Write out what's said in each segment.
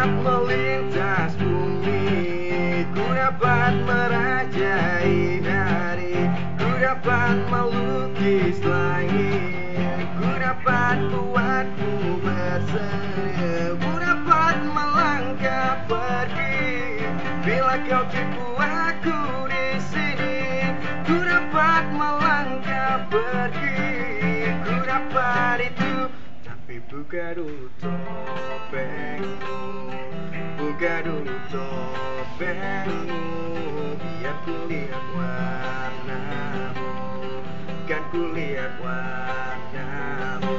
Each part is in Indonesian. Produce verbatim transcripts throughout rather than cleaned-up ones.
dapat melintas bumi, ku dapat merajai hari, ku dapat melukis langit, ku dapat buatmu berseri, ku dapat melangkah pergi bila kau tipu aku di sini. Ku dapat melangkah pergi, ku dapat itu. Tapi buka dulu topengmu, buka dulu topengmu, biar ku lihat warnamu, kan ku lihat warnamu.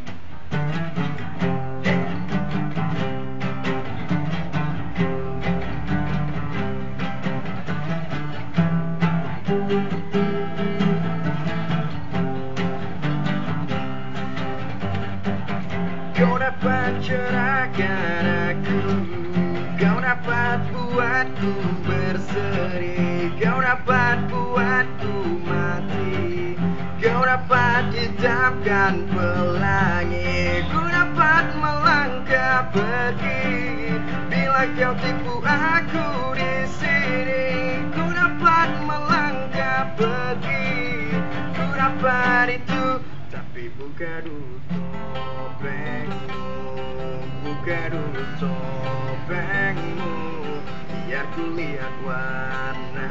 Kau dapat cerahkan aku, kau dapat buatku berseri, kau dapat buatku mati, kau dapat hitamkan pelangi, ku dapat melangkah pergi bila kau tipu aku di sini. Ku dapat melangkah pergi, ku dapat itu. Tapi buka dulu topengmu, buka dulu topengmu, biar ku lihat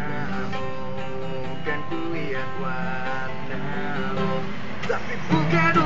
warnamu, kan ku lihat warnamu. Tapi buka dulu